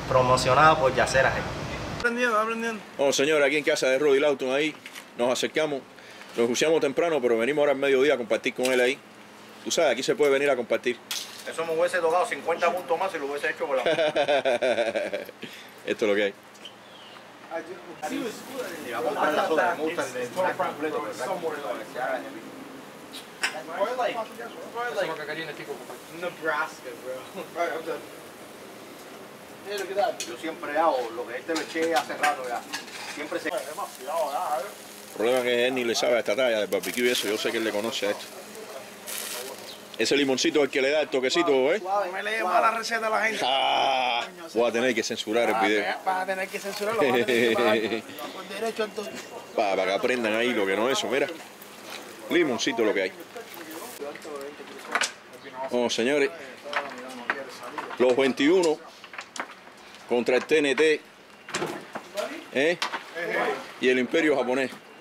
promocionado por Yacer Aje. Aprendiendo. Bueno, señores, aquí en casa de Roddy Lawton, ahí nos acercamos. Nos juiciamos temprano, pero venimos ahora al mediodía a compartir con él ahí. Tú sabes, aquí se puede venir a compartir. Eso me hubiese tocado 50 puntos más si lo hubiese hecho con la... Esto es lo que hay. Nebraska, bro. Yo siempre hago lo que este lo eché hace rato ya. Siempre se... El problema es que él ni le sabe a esta talla de barbecue y eso. Yo sé que él le conoce a esto. Ese limoncito es el que le da el toquecito, ¿eh? No me lees mala receta a la gente. Ah, voy a tener que censurar el video. Vas a tener que censurarlo. Vas a tener que pagar por derecho entonces. Para que aprendan ahí lo que no es eso, mira. Limoncito lo que hay. Oh, señores. Los 21 contra el TNT. ¿Eh? Y el Imperio japonés.